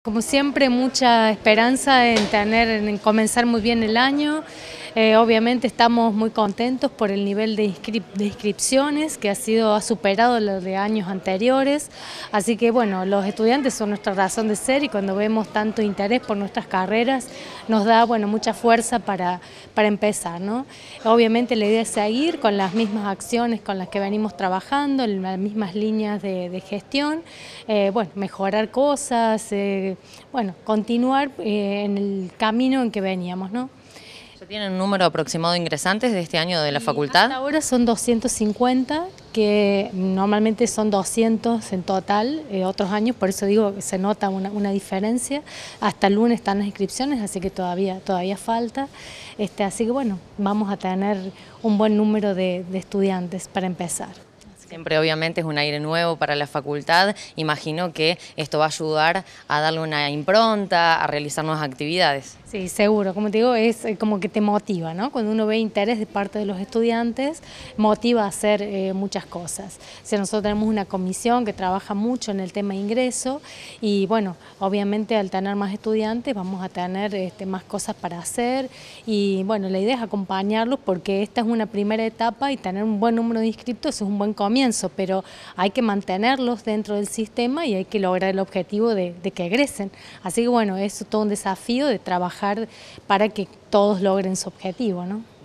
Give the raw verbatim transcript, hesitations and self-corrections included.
Como siempre, mucha esperanza en tener, en comenzar muy bien el año. Eh, obviamente estamos muy contentos por el nivel de, inscrip de inscripciones que ha sido ha superado lo de años anteriores, así que bueno, los estudiantes son nuestra razón de ser y cuando vemos tanto interés por nuestras carreras nos da bueno mucha fuerza para, para empezar, ¿no? Obviamente la idea es seguir con las mismas acciones con las que venimos trabajando, en las mismas líneas de, de gestión, eh, bueno, mejorar cosas, eh, bueno, continuar eh, en el camino en que veníamos, ¿no? ¿Ya tienen un número aproximado de ingresantes de este año de la Y facultad? hasta ahora son doscientos cincuenta, que normalmente son doscientos en total, eh, otros años, por eso digo que se nota una, una diferencia. Hasta el lunes están las inscripciones, así que todavía, todavía falta. Este, así que bueno, vamos a tener un buen número de, de estudiantes para empezar. Siempre obviamente es un aire nuevo para la facultad, imagino que esto va a ayudar a darle una impronta, a realizar nuevas actividades. Sí, seguro, como te digo, es como que te motiva, ¿no? Cuando uno ve interés de parte de los estudiantes, motiva a hacer eh, muchas cosas. O sea, nosotros tenemos una comisión que trabaja mucho en el tema de ingreso y bueno, obviamente al tener más estudiantes vamos a tener este, más cosas para hacer y bueno, la idea es acompañarlos porque esta es una primera etapa y tener un buen número de inscriptos es un buen comienzo, pero hay que mantenerlos dentro del sistema y hay que lograr el objetivo de, de que egresen. Así que bueno, es todo un desafío de trabajar para que todos logren su objetivo, ¿no?